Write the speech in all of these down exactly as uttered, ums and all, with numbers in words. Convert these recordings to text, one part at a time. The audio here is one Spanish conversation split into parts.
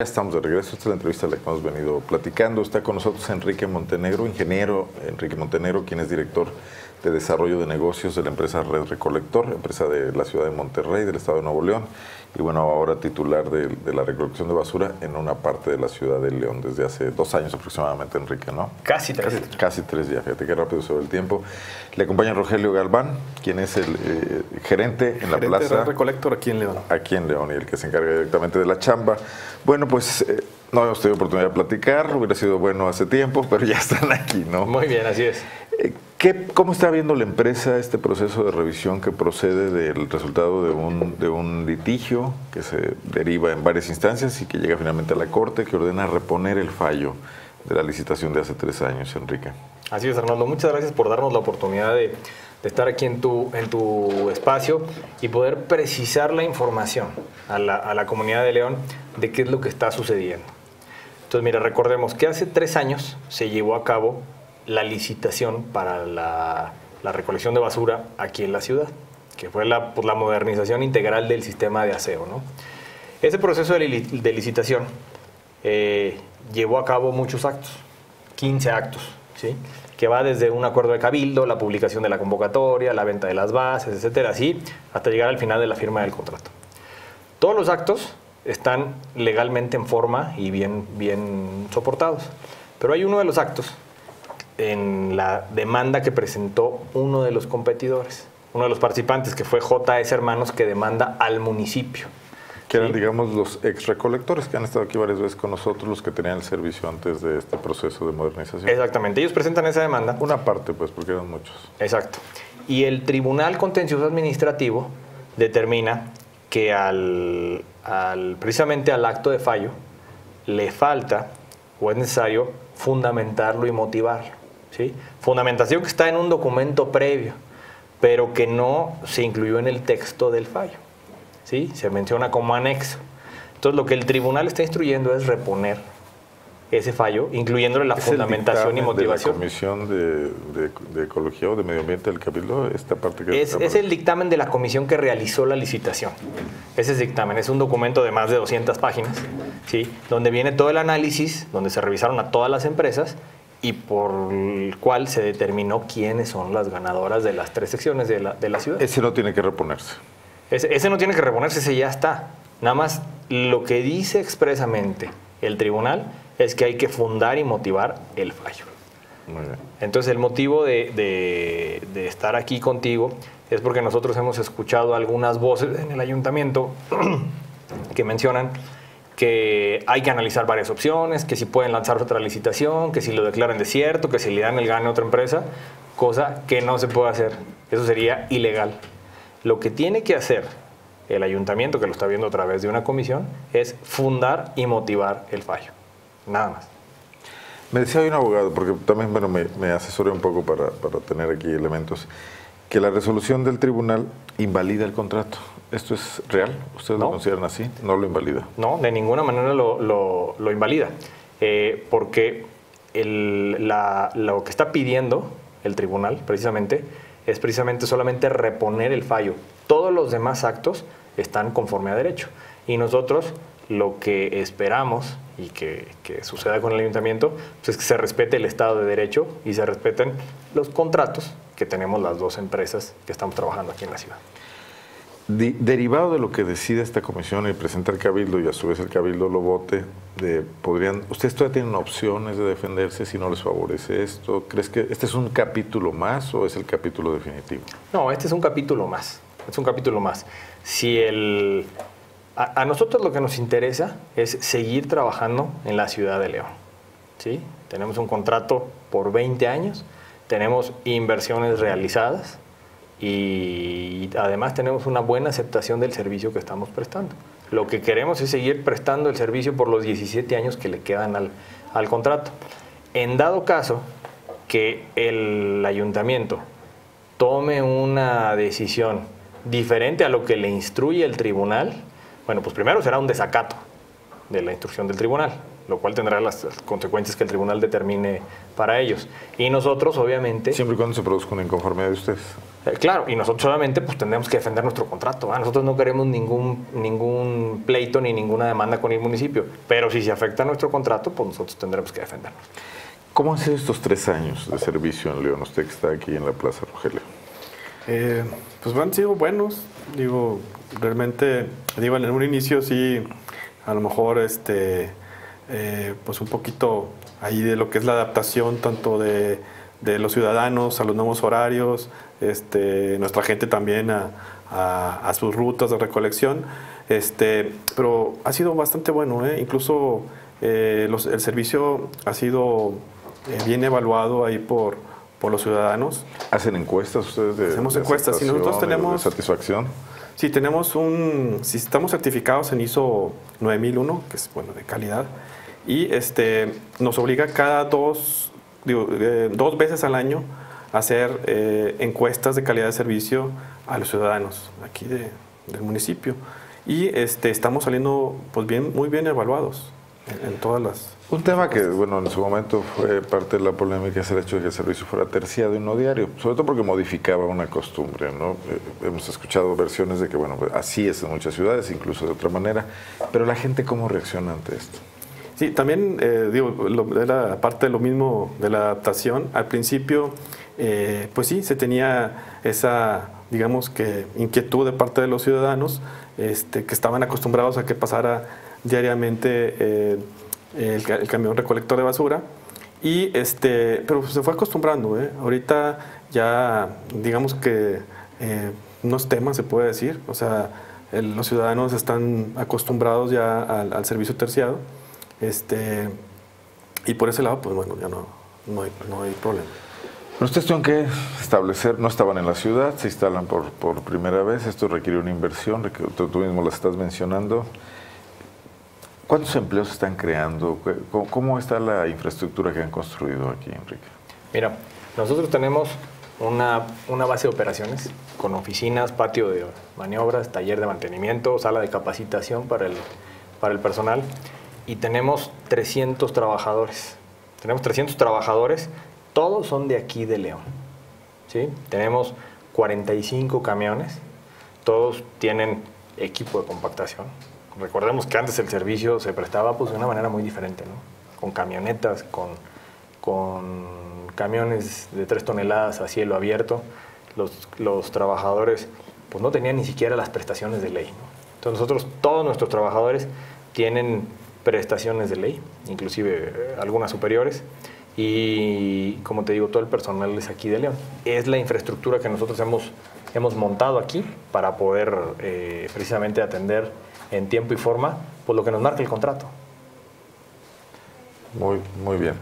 Estamos de regreso. Esta es la entrevista de la que hemos venido platicando. Está con nosotros Enrique Montenegro, ingeniero Enrique Montenegro, quien es director de desarrollo de negocios de la empresa Red Recolector, empresa de la ciudad de Monterrey, del estado de Nuevo León, y bueno, ahora titular de, de la recolección de basura en una parte de la ciudad de León desde hace dos años aproximadamente, Enrique, ¿no? Casi tres. Casi, casi tres ya, fíjate qué rápido se va el tiempo. Le acompaña Rogelio Galván, quien es el eh, gerente en la gerente plaza. de Red Recolector aquí en León. Aquí en León, y el que se encarga directamente de la chamba. Bueno, pues eh, no hemos tenido oportunidad de platicar, hubiera sido bueno hace tiempo, pero ya están aquí, ¿no? Muy bien, así es. Eh, ¿qué, ¿Cómo está viendo la empresa este proceso de revisión que procede del resultado de un, de un litigio que se deriva en varias instancias y que llega finalmente a la Corte, que ordena reponer el fallo de la licitación de hace tres años, Enrique? Así es, Arnoldo. Muchas gracias por darnos la oportunidad de, de estar aquí en tu, en tu espacio y poder precisar la información a la, a la comunidad de León de qué es lo que está sucediendo. Entonces, mira, recordemos que hace tres años se llevó a cabo la licitación para la, la recolección de basura aquí en la ciudad, que fue la, pues, la modernización integral del sistema de aseo, ¿no? Ese proceso de, li, de licitación eh, llevó a cabo muchos actos, quince actos, ¿sí? Que va desde un acuerdo de cabildo, la publicación de la convocatoria, la venta de las bases, etcétera, así, hasta llegar al final de la firma del contrato. Todos los actos están legalmente en forma y bien, bien soportados, pero hay uno de los actos en la demanda que presentó uno de los competidores, uno de los participantes, que fue J S Hermanos, que demanda al municipio. Que eran, ¿sí? digamos, los ex recolectores que han estado aquí varias veces con nosotros, los que tenían el servicio antes de este proceso de modernización. Exactamente, ellos presentan esa demanda. Una parte, pues, porque eran muchos. Exacto. Y el Tribunal Contencioso Administrativo determina que al, al, precisamente al acto de fallo le falta o es necesario fundamentarlo y motivarlo, ¿sí? Fundamentación que está en un documento previo, pero que no se incluyó en el texto del fallo, ¿sí? Se menciona como anexo. Entonces, lo que el tribunal está instruyendo es reponer ese fallo, incluyéndole la ¿Es fundamentación y el motivación. de la Comisión de, de, de Ecología o de Medio Ambiente del Cabildo, esta parte que... Es, es el dictamen de la comisión que realizó la licitación. Ese dictamen es un documento de más de doscientas páginas, ¿sí? Donde viene todo el análisis, donde se revisaron a todas las empresas y por el cual se determinó quiénes son las ganadoras de las tres secciones de la, de la ciudad. Ese no tiene que reponerse. Ese, ese no tiene que reponerse, ese ya está. Nada más lo que dice expresamente el tribunal es que hay que fundar y motivar el fallo. Muy bien. Entonces, el motivo de, de, de estar aquí contigo es porque nosotros hemos escuchado algunas voces en el ayuntamiento que mencionan que hay que analizar varias opciones, que si pueden lanzar otra licitación, que si lo declaran desierto, que si le dan el gane a otra empresa, cosa que no se puede hacer. Eso sería ilegal. Lo que tiene que hacer el ayuntamiento, que lo está viendo a través de una comisión, es fundar y motivar el fallo. Nada más. Me decía hoy un abogado, porque también bueno, me, me asesoré un poco para, para tener aquí elementos, que la resolución del tribunal invalida el contrato. ¿Esto es real? ¿Ustedes No. lo consideran así? ¿No lo invalida? No, de ninguna manera lo, lo, lo invalida, eh, porque el, la, lo que está pidiendo el tribunal, precisamente, es precisamente solamente reponer el fallo. Todos los demás actos están conforme a derecho. Y nosotros lo que esperamos y que, que suceda con el ayuntamiento pues es que se respete el Estado de Derecho y se respeten los contratos que tenemos las dos empresas que estamos trabajando aquí en la ciudad. De, derivado de lo que decide esta comisión y presenta el cabildo y a su vez el cabildo lo vote, de, podrían, ¿ustedes todavía tienen opciones de defenderse si no les favorece esto? ¿Crees que este es un capítulo más o es el capítulo definitivo? No, este es un capítulo más. Es un capítulo más. Si el, a, a nosotros lo que nos interesa es seguir trabajando en la ciudad de León, ¿sí? Tenemos un contrato por veinte años, tenemos inversiones realizadas y además tenemos una buena aceptación del servicio que estamos prestando. Lo que queremos es seguir prestando el servicio por los diecisiete años que le quedan al, al contrato. En dado caso que el ayuntamiento tome una decisión diferente a lo que le instruye el tribunal, bueno, pues primero será un desacato de la instrucción del tribunal, lo cual tendrá las consecuencias que el tribunal determine para ellos. Y nosotros, obviamente... Siempre y cuando se produzca una inconformidad de ustedes. Eh, claro, y nosotros solamente pues tendremos que defender nuestro contrato. ¿va? Nosotros no queremos ningún, ningún pleito ni ninguna demanda con el municipio, pero si se afecta nuestro contrato, pues nosotros tendremos que defendernos. ¿Cómo han sido estos tres años de servicio en León? Usted que está aquí en la Plaza Rogelio. Eh, pues han sido buenos. Digo, realmente, digo, en un inicio sí, a lo mejor, este, eh, pues un poquito ahí de lo que es la adaptación tanto de, de los ciudadanos a los nuevos horarios, este, nuestra gente también a, a, a sus rutas de recolección, este, pero ha sido bastante bueno, ¿eh? Incluso eh, los, el servicio ha sido eh, bien evaluado ahí por, por los ciudadanos. ¿Hacen encuestas ustedes de Hacemos de encuestas y nosotros tenemos de satisfacción? Sí, tenemos un, si estamos certificados en I S O nueve mil uno, que es bueno de calidad, y este nos obliga cada dos, digo, eh, dos veces al año a hacer eh, encuestas de calidad de servicio a los ciudadanos aquí de, del municipio, y este estamos saliendo pues bien, muy bien evaluados en, en todas las. Un tema que, bueno, en su momento fue parte de la polémica es el hecho de que el servicio fuera terciado y no diario, sobre todo porque modificaba una costumbre, ¿no? Eh, hemos escuchado versiones de que, bueno, así es en muchas ciudades, incluso de otra manera, pero la gente, ¿cómo reacciona ante esto? Sí, también, eh, digo, lo, era parte de lo mismo de la adaptación. Al principio, eh, pues sí, se tenía esa, digamos que, inquietud de parte de los ciudadanos, este, que estaban acostumbrados a que pasara diariamente eh, El, el camión recolector de basura, y este, pero se fue acostumbrando, ¿eh? Ahorita ya digamos que eh, no es tema, se puede decir, o sea, el, los ciudadanos están acostumbrados ya al, al servicio terciado, este, y por ese lado, pues bueno, ya no, no, hay, no hay problema. Pero ustedes tienen que establecer, no estaban en la ciudad, se instalan por, por primera vez, esto requiere una inversión, tú, tú mismo la estás mencionando. ¿Cuántos empleos están creando? ¿Cómo está la infraestructura que han construido aquí, Enrique? Mira, nosotros tenemos una, una base de operaciones con oficinas, patio de maniobras, taller de mantenimiento, sala de capacitación para el, para el personal, y tenemos trescientos trabajadores. Tenemos trescientos trabajadores, todos son de aquí de León, ¿sí? Tenemos cuarenta y cinco camiones, todos tienen equipo de compactación. Recordemos que antes el servicio se prestaba pues, de una manera muy diferente, ¿no? Con camionetas, con, con camiones de tres toneladas a cielo abierto. Los, los trabajadores pues, no tenían ni siquiera las prestaciones de ley, ¿no? Entonces nosotros, todos nuestros trabajadores tienen prestaciones de ley, inclusive eh, algunas superiores, y como te digo, todo el personal es aquí de León. Es la infraestructura que nosotros hemos, hemos montado aquí para poder eh, precisamente atender en tiempo y forma, por lo que nos marca el contrato. Muy, muy bien.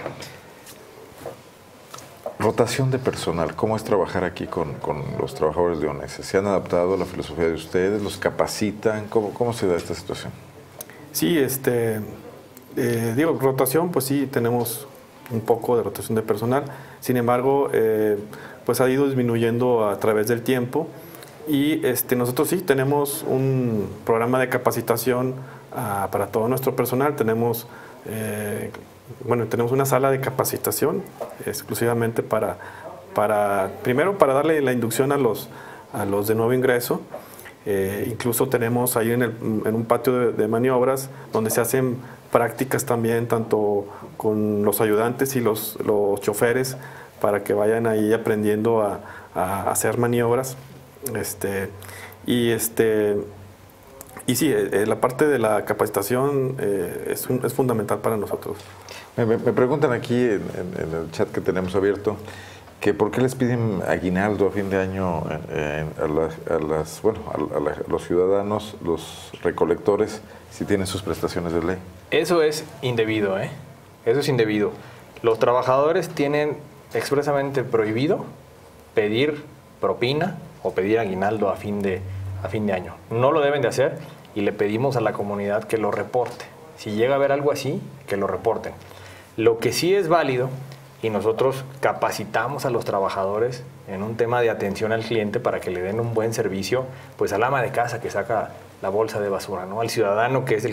Rotación de personal, ¿cómo es trabajar aquí con, con los trabajadores leoneses? ¿Se han adaptado a la filosofía de ustedes? ¿Los capacitan? ¿Cómo, cómo se da esta situación? Sí, este, eh, digo, rotación, pues sí, tenemos un poco de rotación de personal. Sin embargo, eh, pues ha ido disminuyendo a través del tiempo. Y este, nosotros sí tenemos un programa de capacitación uh, para todo nuestro personal. Tenemos, eh, bueno, tenemos una sala de capacitación exclusivamente para, para primero para darle la inducción a los, a los de nuevo ingreso. Eh, incluso tenemos ahí en, el, en un patio de, de maniobras donde se hacen prácticas también tanto con los ayudantes y los, los choferes para que vayan ahí aprendiendo a, a hacer maniobras. Este, y, este, y sí, eh, la parte de la capacitación eh, es, un, es fundamental para nosotros. Me, me preguntan aquí en, en, en el chat que tenemos abierto que por qué les piden aguinaldo a fin de año eh, a, las, a, las, bueno, a, a, la, a los ciudadanos, los recolectores, si tienen sus prestaciones de ley. Eso es indebido, ¿eh? Eso es indebido. Los trabajadores tienen expresamente prohibido pedir propina o pedir aguinaldo a fin de, a fin de año. No lo deben de hacer y le pedimos a la comunidad que lo reporte. Si llega a haber algo así, que lo reporten. Lo que sí es válido, y nosotros capacitamos a los trabajadores en un tema de atención al cliente para que le den un buen servicio, pues al ama de casa que saca la bolsa de basura, ¿no? Al ciudadano que es el que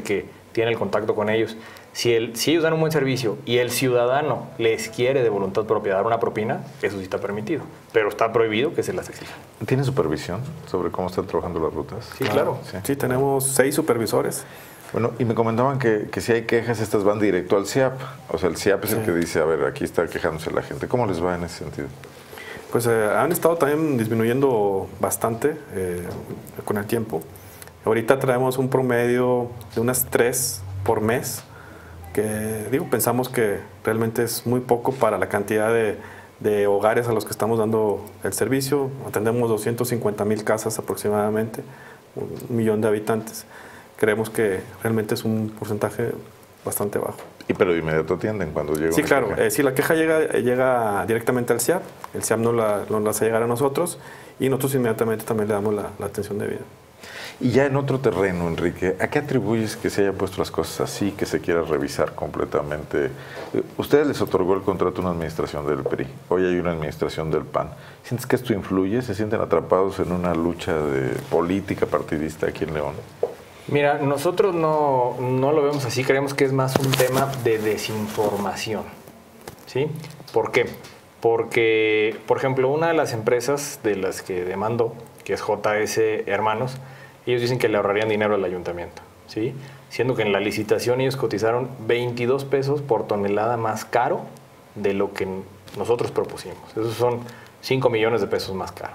tiene el contacto con ellos. Si, el, si ellos dan un buen servicio y el ciudadano les quiere de voluntad propia dar una propina, eso sí está permitido, pero está prohibido que se las exija. ¿Tiene supervisión sobre cómo están trabajando las rutas? Sí, claro. Sí, sí tenemos seis supervisores. Bueno, y me comentaban que, que si hay quejas, estas van directo al C I A P. O sea, el C I A P es sí. el que dice, a ver, aquí está quejándose la gente. ¿Cómo les va en ese sentido? Pues eh, han estado también disminuyendo bastante eh, con el tiempo. Ahorita traemos un promedio de unas tres por mes, que digo, pensamos que realmente es muy poco para la cantidad de, de hogares a los que estamos dando el servicio. Atendemos doscientas cincuenta mil casas aproximadamente, un millón de habitantes. Creemos que realmente es un porcentaje bastante bajo. ¿Y pero de inmediato atienden cuando llega Sí, una claro. queja? Eh, sí, la queja llega, llega directamente al C I A P. El C I A P no la, no la hace llegar a nosotros y nosotros inmediatamente también le damos la, la atención debida. Y ya en otro terreno, Enrique, ¿a qué atribuyes que se hayan puesto las cosas así, que se quiera revisar completamente? Ustedes les otorgó el contrato a una administración del P R I, hoy hay una administración del P A N. ¿Sientes que esto influye? ¿Se sienten atrapados en una lucha de política partidista aquí en León? Mira, nosotros no, no lo vemos así, creemos que es más un tema de desinformación, ¿sí? ¿Por qué? Porque, por ejemplo, una de las empresas de las que demandó, que es J S Hermanos, ellos dicen que le ahorrarían dinero al ayuntamiento, ¿sí? Siendo que en la licitación ellos cotizaron veintidós pesos por tonelada más caro de lo que nosotros propusimos. Esos son cinco millones de pesos más caro.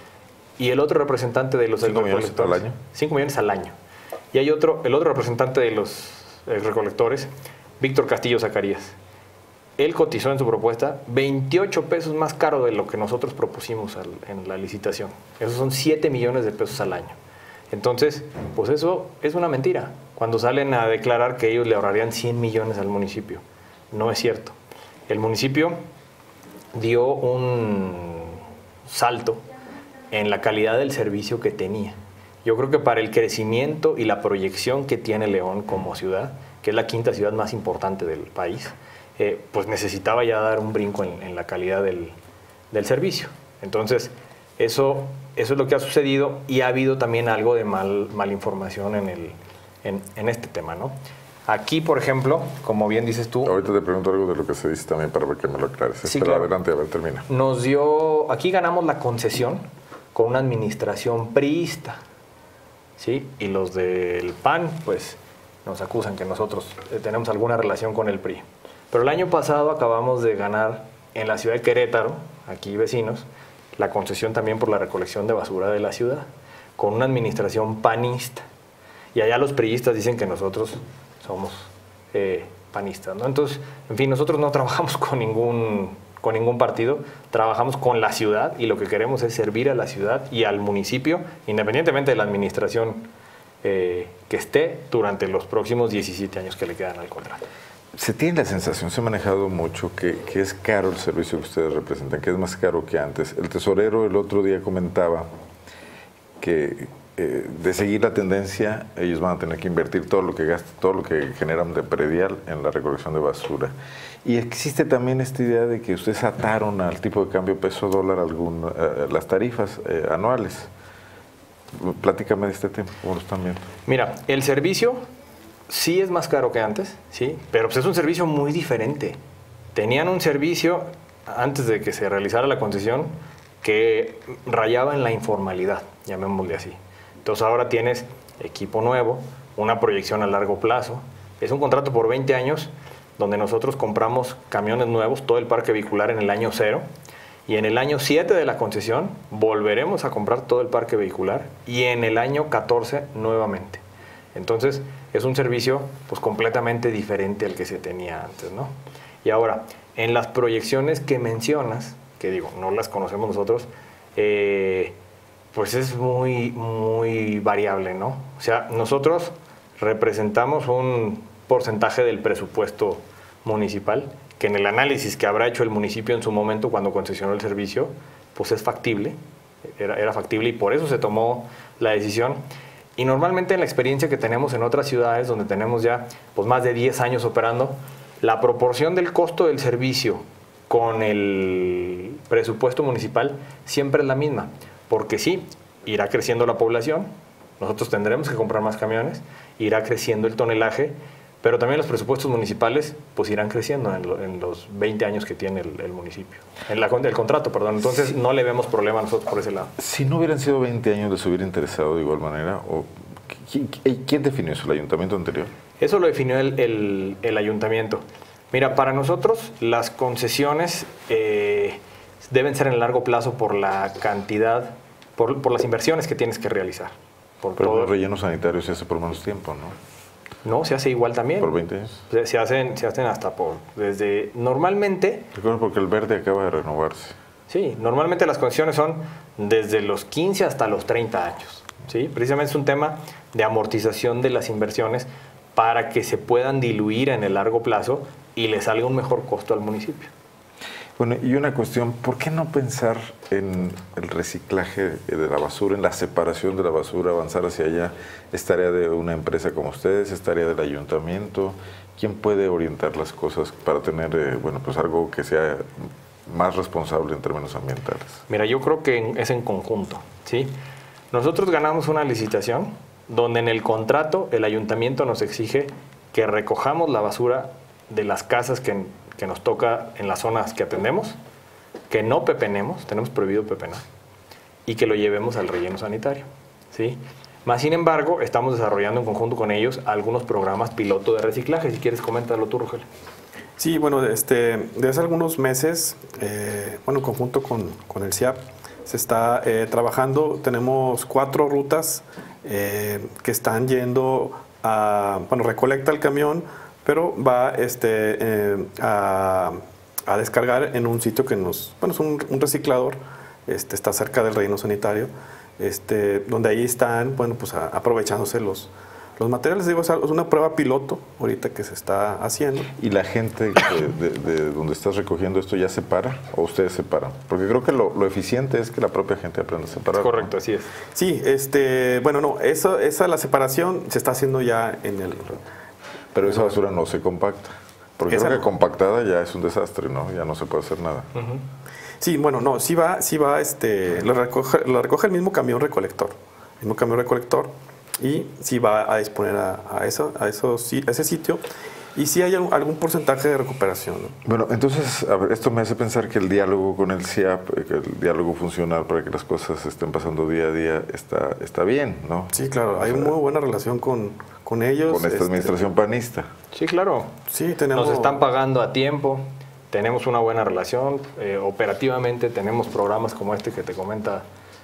Y el otro representante de los ¿cinco millones al año? cinco millones al año. Y hay otro, el otro representante de los eh, recolectores, Víctor Castillo Zacarías. Él cotizó en su propuesta veintiocho pesos más caro de lo que nosotros propusimos al, en la licitación. Esos son siete millones de pesos al año. Entonces, pues eso es una mentira. Cuando salen a declarar que ellos le ahorrarían cien millones al municipio. No es cierto. El municipio dio un salto en la calidad del servicio que tenía. Yo creo que para el crecimiento y la proyección que tiene León como ciudad, que es la quinta ciudad más importante del país, eh, pues necesitaba ya dar un brinco en, en la calidad del, del servicio. Entonces, eso, eso es lo que ha sucedido y ha habido también algo de mal, mal información en, el, en, en este tema, ¿no? Aquí, por ejemplo, como bien dices tú... Ahorita te pregunto algo de lo que se dice también para que me lo aclares. Sí, Pero claro. Adelante, a ver, termina. Nos dio... Aquí ganamos la concesión con una administración priista, ¿sí? Y los del P A N, pues, nos acusan que nosotros eh, tenemos alguna relación con el P R I. Pero el año pasado acabamos de ganar en la ciudad de Querétaro, aquí vecinos, la concesión también por la recolección de basura de la ciudad, con una administración panista. Y allá los priistas dicen que nosotros somos eh, panistas, ¿no? Entonces, en fin, nosotros no trabajamos con ningún, con ningún partido, trabajamos con la ciudad y lo que queremos es servir a la ciudad y al municipio, independientemente de la administración eh, que esté durante los próximos diecisiete años que le quedan al contrato. Se tiene la sensación, se ha manejado mucho, que, que es caro el servicio que ustedes representan, que es más caro que antes. El tesorero el otro día comentaba que eh, de seguir la tendencia, ellos van a tener que invertir todo lo que gastan, todo lo que generan de predial en la recolección de basura. Y existe también esta idea de que ustedes ataron al tipo de cambio peso-dólar algún, eh, las tarifas eh, anuales. Platícame de este tema, ¿cómo lo están viendo? Mira, el servicio sí es más caro que antes, sí, pero pues es un servicio muy diferente. Tenían un servicio, antes de que se realizara la concesión, que rayaba en la informalidad, llamémosle así. Entonces ahora tienes equipo nuevo, una proyección a largo plazo. Es un contrato por veinte años, donde nosotros compramos camiones nuevos, todo el parque vehicular en el año cero, y en el año siete de la concesión volveremos a comprar todo el parque vehicular, y en el año catorce nuevamente. Entonces, es un servicio pues completamente diferente al que se tenía antes, ¿no? Y ahora, en las proyecciones que mencionas, que digo, no las conocemos nosotros, eh, pues es muy, muy variable, ¿no? O sea, nosotros representamos un porcentaje del presupuesto municipal, que en el análisis que habrá hecho el municipio en su momento cuando concesionó el servicio, pues es factible, era, era factible y por eso se tomó la decisión. Y normalmente en la experiencia que tenemos en otras ciudades donde tenemos ya pues, más de diez años operando, la proporción del costo del servicio con el presupuesto municipal siempre es la misma. Porque sí, irá creciendo la población, Nosotros tendremos que comprar más camiones, irá creciendo el tonelaje, pero también los presupuestos municipales pues irán creciendo en, lo, en los veinte años que tiene el, el municipio, en la, el contrato, perdón. Entonces sí, no le vemos problema a nosotros por ese lado. Si no hubieran sido veinte años, ¿les hubiera interesado de igual manera? ¿O quién, quién definió eso? ¿El ayuntamiento anterior? Eso lo definió el, el, el ayuntamiento. Mira, para nosotros las concesiones eh, deben ser en largo plazo por la cantidad, por, por las inversiones que tienes que realizar. Por Pero todo. el relleno sanitario se hace por menos tiempo, ¿no? No, se hace igual también. ¿Por veinte años? Se, se, hacen, se hacen hasta por... Desde... Normalmente... Recuerdo porque el verde acaba de renovarse. Sí, normalmente las concesiones son desde los quince hasta los treinta años. ¿Sí? Precisamente es un tema de amortización de las inversiones para que se puedan diluir en el largo plazo y le salga un mejor costo al municipio. Bueno, y una cuestión, ¿por qué no pensar en el reciclaje de la basura, en la separación de la basura, avanzar hacia allá? ¿Es tarea de una empresa como ustedes? ¿Es tarea del ayuntamiento? ¿Quién puede orientar las cosas para tener, eh, bueno, pues algo que sea más responsable en términos ambientales? Mira, yo creo que es en conjunto, ¿sí? Nosotros ganamos una licitación donde en el contrato el ayuntamiento nos exige que recojamos la basura de las casas que... que nos toca en las zonas que atendemos, que no pepenemos, tenemos prohibido pepenar, y que lo llevemos al relleno sanitario, ¿sí? Más sin embargo, estamos desarrollando en conjunto con ellos algunos programas piloto de reciclaje. Si quieres, coméntalo tú, Rogelio. Sí, bueno, este, desde hace algunos meses, eh, bueno, en conjunto con, con el C I A P, se está eh, trabajando. Tenemos cuatro rutas eh, que están yendo a, bueno, recolecta el camión, pero va este, eh, a, a descargar en un sitio que nos, bueno, es un, un reciclador, este, está cerca del relleno sanitario, este, donde ahí están, bueno, pues a, aprovechándose los, los materiales. Digo, es una prueba piloto ahorita que se está haciendo. ¿Y la gente de, de, de donde estás recogiendo esto ya separa o ustedes separan? Porque creo que lo, lo eficiente es que la propia gente aprenda a separar. Correcto, ¿no? así es. Sí, este, bueno, no, eso, esa la separación se está haciendo ya en el... Pero esa basura no se compacta, porque Esa creo que no. compactada ya es un desastre, ¿no? Ya no se puede hacer nada. Uh-huh. Sí, bueno, no, sí va, sí va, este, lo recoge, lo recoge el mismo camión recolector, el mismo camión recolector, y sí va a disponer a, a, eso, a, eso, sí, a ese sitio, y sí hay algún, algún porcentaje de recuperación, ¿no? Bueno, entonces, a ver, esto me hace pensar que el diálogo con el C I A P, que el diálogo funcional para que las cosas estén pasando día a día está, está bien, ¿no? Sí, claro, O hay sea, muy buena relación con, con ellos. con esta este, administración panista. Sí, claro. Sí, tenemos... Nos están pagando a tiempo, tenemos una buena relación, eh, operativamente tenemos programas como este que te comenta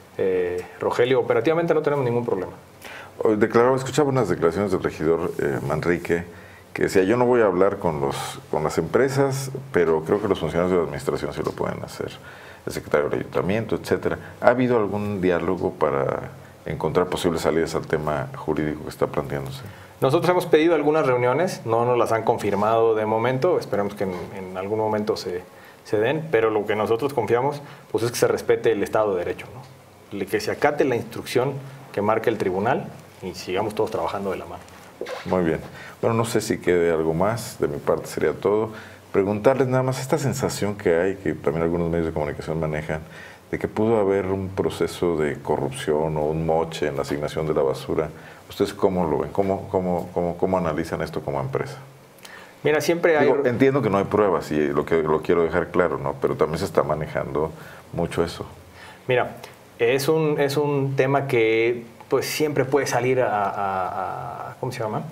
eh, Rogelio, operativamente no tenemos ningún problema. Declaraba, escuchaba unas declaraciones del regidor eh, Manrique, que decía, yo no voy a hablar con, los, con las empresas, pero creo que los funcionarios de la administración sí lo pueden hacer, el secretario del ayuntamiento, etcétera. ¿Ha habido algún diálogo para encontrar posibles salidas al tema jurídico que está planteándose? Nosotros hemos pedido algunas reuniones, no nos las han confirmado de momento, esperemos que en, en algún momento se, se den, pero lo que nosotros confiamos pues es que se respete el Estado de Derecho, ¿no? Que se acate la instrucción que marque el tribunal y sigamos todos trabajando de la mano. Muy bien. Bueno, no sé si quede algo más, de mi parte sería todo. Preguntarles nada más esta sensación que hay, que también algunos medios de comunicación manejan, de que pudo haber un proceso de corrupción o un moche en la asignación de la basura. ¿Ustedes cómo lo ven? ¿Cómo, cómo, cómo, cómo analizan esto como empresa? Mira, siempre hay... Digo, entiendo que no hay pruebas y lo, que, lo quiero dejar claro, ¿no? Pero también se está manejando mucho eso. Mira, es un, es un tema que pues siempre puede salir a, a, a ¿cómo se llama?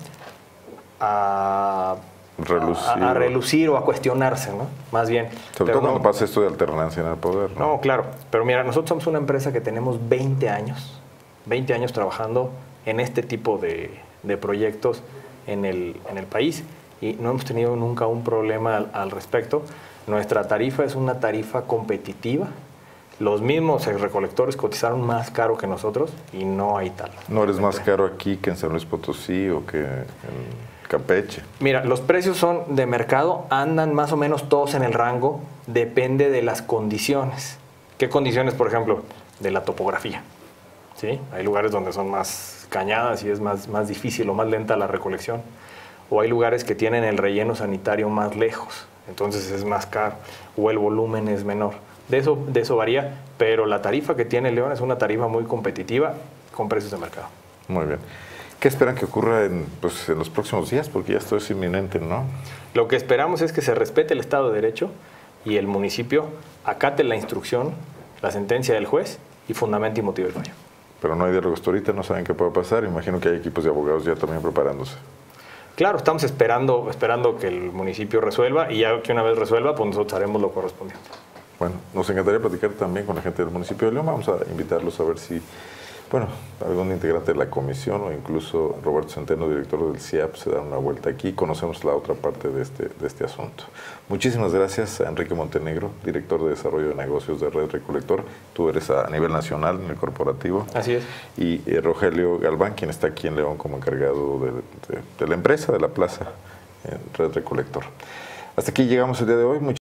A Relucir. A, a relucir o a cuestionarse, ¿no? Más bien. Sobre todo no, cuando pasa esto de alternancia en el poder, ¿no? No, claro. Pero mira, nosotros somos una empresa que tenemos veinte años, veinte años trabajando en este tipo de, de proyectos en el, en el país y no hemos tenido nunca un problema al, al respecto. Nuestra tarifa es una tarifa competitiva. Los mismos recolectores cotizaron más caro que nosotros y no hay tal. ¿No eres más caro aquí que en San Luis Potosí o que en Campeche? Mira, los precios son de mercado, andan más o menos todos en el rango, depende de las condiciones. ¿Qué condiciones, por ejemplo? De la topografía. ¿Sí? Hay lugares donde son más cañadas y es más, más difícil o más lenta la recolección. O hay lugares que tienen el relleno sanitario más lejos, entonces es más caro. O el volumen es menor. De eso, de eso varía, pero la tarifa que tiene León es una tarifa muy competitiva con precios de mercado. Muy bien. ¿Qué esperan que ocurra en, pues, en los próximos días? Porque ya esto es inminente, ¿no? Lo que esperamos es que se respete el Estado de Derecho y el municipio acate la instrucción, la sentencia del juez y fundamente y motive el fallo. Pero no hay diálogo hasta ahorita, no saben qué puede pasar. Imagino que hay equipos de abogados ya también preparándose. Claro, estamos esperando, esperando que el municipio resuelva y ya que una vez resuelva, pues nosotros haremos lo correspondiente. Bueno, nos encantaría platicar también con la gente del municipio de León. Vamos a invitarlos a ver si, bueno, algún integrante de la comisión o incluso Roberto Centeno, director del C I A P, se da una vuelta aquí y conocemos la otra parte de este, de este asunto. Muchísimas gracias a Enrique Montenegro, director de Desarrollo de Negocios de Red Recolector. Tú eres a nivel nacional en el corporativo. Así es. Y eh, Rogelio Galván, quien está aquí en León como encargado de, de, de la empresa, de la plaza, en Red Recolector. Hasta aquí llegamos el día de hoy.